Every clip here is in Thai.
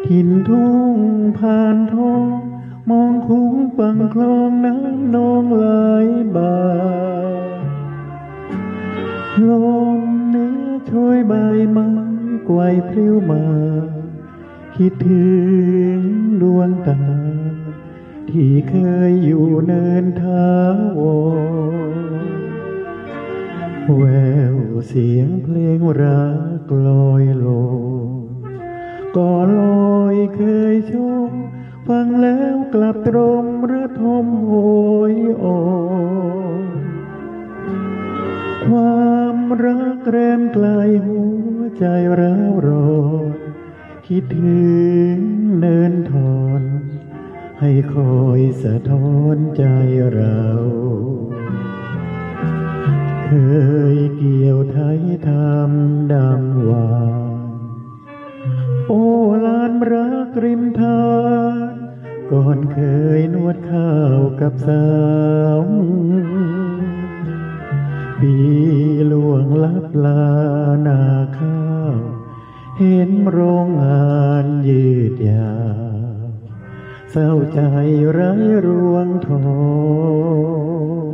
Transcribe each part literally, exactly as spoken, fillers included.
ถิ่นทุ่งผ่านท้องมองคุ้งฝั่งคลองน้ำนองไหลบ่าลมเนื้อโชยใบไม้ไกวพลิ้วมาคิดถึงดวงตาที่เคยอยู่เนินทาวแววเสียงเพลงรักลอยลงก่อลอยเคยชมฟังแล้วกลับตรมระทมโหยอ่อนความรักแรมไกลหัวใจร้าวร้อนคิดถึงเนินทอนให้คอยสะท้อนใจเราเคยเกี่ยวไทยทำดังวานโอ้ลานรักริมทานก่อนเคยนวดข้าวกับสาวปีล่วงลับลานาข้าวเห็นโรงงานยืดยาวเศร้าใจไร้รวงทอง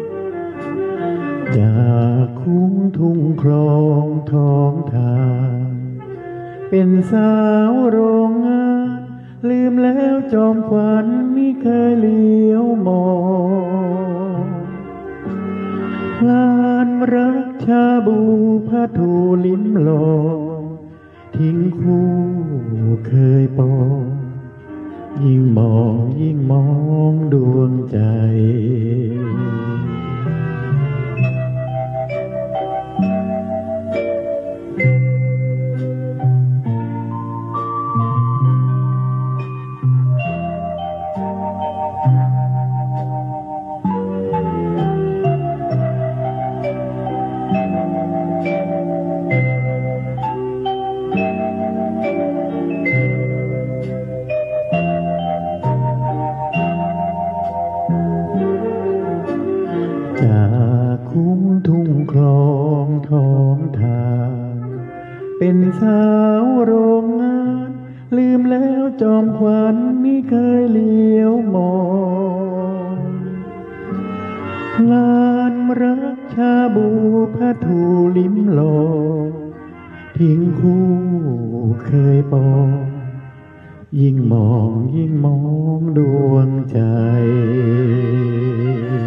จากคุ้งทุ่งคลองท้องทางเป็นสาวโรงงานลืมแล้วจอมขวัญไม่เคยเลี้ยวมองลานรักชาบูผ้าทูลิ้มลองทิ้งคู่เคยปองยิ่งมองยิ่งมองดวงใจจากคุ้งทุ่งคลองท้องทางเป็นสาวโรงงานลืมแล้วจอมขวัญไม่เคยเลี้ยวมองลานรักชาบูผ้าทูลิ้มลองทิ้งคู่เคยปองยิ่งมองยิ่งมองดวงใจ